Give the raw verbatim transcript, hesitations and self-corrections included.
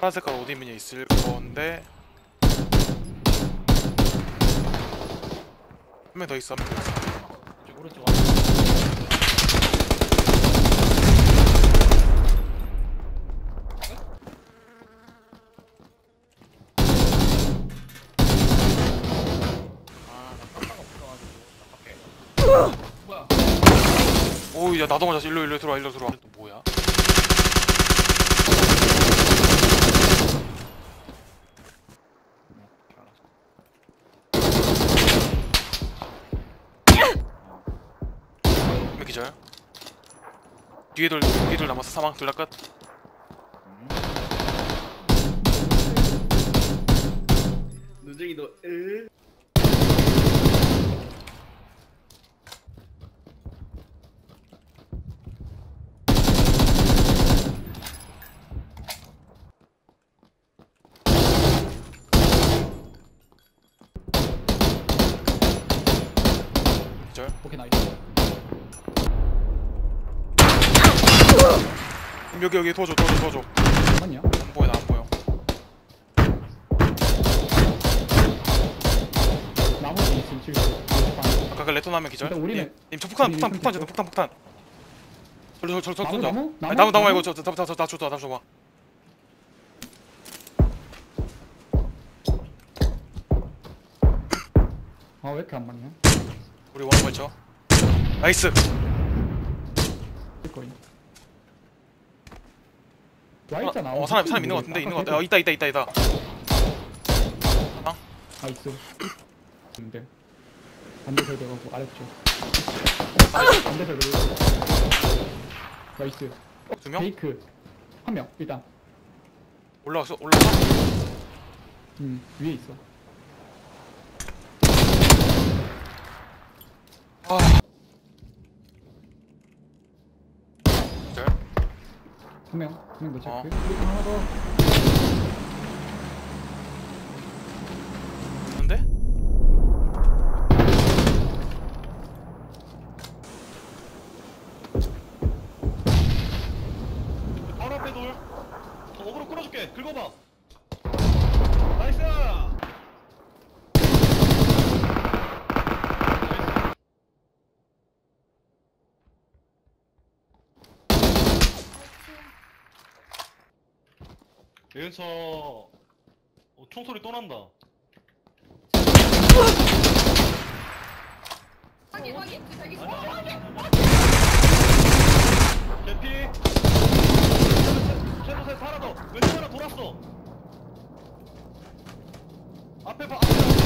파란 색깔 옷 입은 애 있을 건데 한 명 더 있어. 한 명 더 있어. 이쪽 오른쪽 아나 깜빡 없어가지고 밖에 뭐야 오우 야 나도 맞았어. 일로 일로 들어와 일로 들어와. 또 뭐야? 몇 기절? 뒤에 돌 뒤에 돌 남았어. 사망 둘 다 끝. 눈쟁이 너 으? 기절. 오케이 나이스 여기 여기 도와줘 도와줘 도와줘. 맞냐? 안 보여 나 안 보여. 나머지 있으면 지금 아까 그 레토나 하면 기절. 일단 우리는- 님, 님저 폭탄 우리는 폭탄 폭탄 선택죠. 줘 폭탄 폭탄. 저저 저저 나무, 던져. 나무? 아니, 나무? 나무 나무 나무? 말고 저저저나 줘봐 나 줘봐. 아 왜 이렇게 안 맞냐? 우리 원한 걸쳐. 나이스. 거인 와 있잖아. 어, 어 사람 사람 있는 것 같은데 있는 것 같아. 어 있다 있다 있다 있다. 아 있어. 근데 반대편 들어가고 아래쪽. 반대편 들어가고. 나이스. 두 명? 베이크 한 명 일단. 올라왔어 올라왔어. 음 위에 있어. 아. 기절. 한 명. 한 명 더 체크. 어. 그리고 하나 더. 근데? 바로 앞에 돌. 저 어그로 끌어줄게. 긁어봐. 나이스. 예은차 어, 총소리 또 난다. 확인 확인 자기 아니, 개피. 최도세 하나 더. 왼쪽 하나 돌았어. 앞에 봐. 앞에 봐.